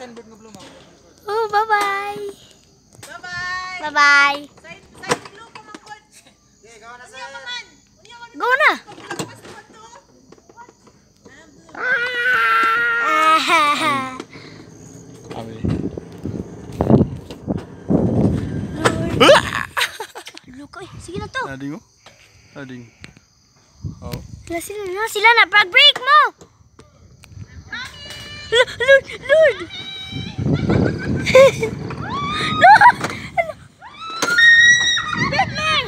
Oh, bye-bye. Bye-bye. Bye-bye. Side look ko man pod. Go na. Look, sige na to. Ading mo? Ading. Oh. Sila na, pag-break mo. Lord. Lord. Batman.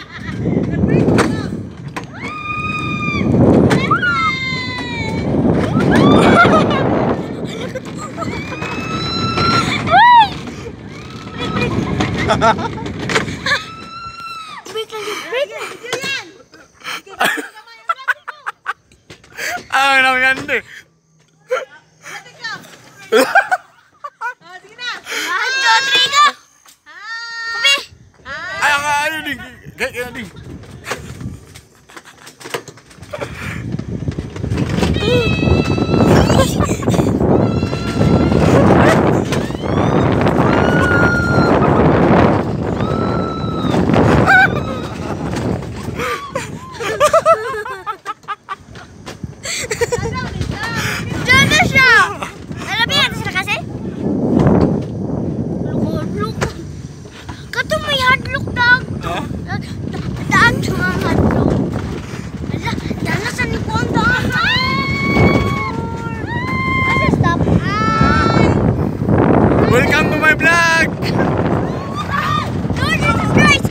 Break lang yun, break. Ah, nangyandi. Sige na. 1, 2, 3, go. Kapi. Ay, ano ding? Kaya ding. Diyan na siya. Nalabihan na sila kasi? Look. Kato may hardlock dog. Daan sa mga hardlock. Ala, daan na sa likuan daan. Asa stop? Welcome to my vlog. Lord Jesus Christ.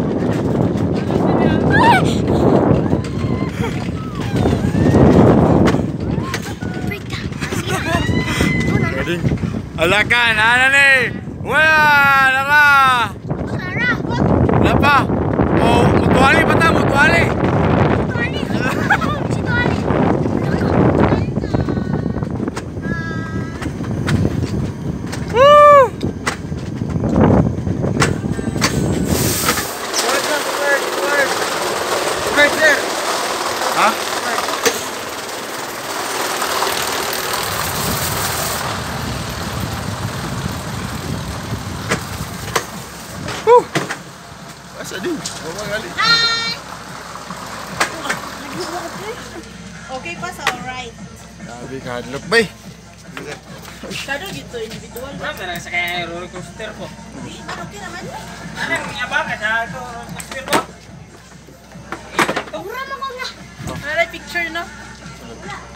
Break down. Sige na. Ading. Alakan, ano ni? Wala, naka. Sara. Wala pa. Oh, mutuali pa ta, mutuali. Tuwali. Si Tuwali. Woo! Right there. Ha? Woo! Asa din? Bawang gali. Okay pa sa alright. Sabi ka hadlok bay. Kado dito individual. Berapa lang sa kaya roller coaster po? Okay naman. Ano yung apa ka sa roller coaster po? Mura mo ko na. Para picture no.